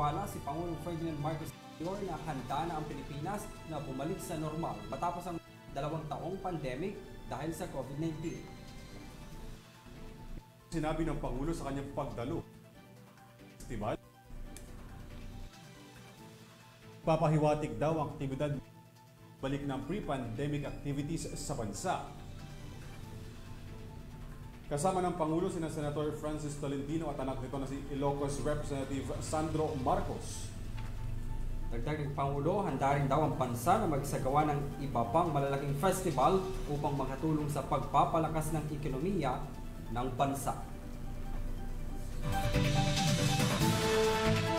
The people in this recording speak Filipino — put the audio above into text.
Paniwala si Pangulong Ferdinand Marcos Jr. na handa na ang Pilipinas na bumalik sa normal matapos ang 2 taong pandemic dahil sa COVID-19. Sinabi ng Pangulo sa kanyang pagdalo festival, papahiwatig daw ang aktibidad balik ng pre-pandemic activities sa bansa. Kasama ng Pangulo sina Senator Francis Tolentino at anak nito na si Ilocos Representative Sandro Marcos. Dagdag ng Pangulo, handa rin daw ang bansa na magsagawa ng iba pang malalaking festival upang makatulong sa pagpapalakas ng ekonomiya ng bansa.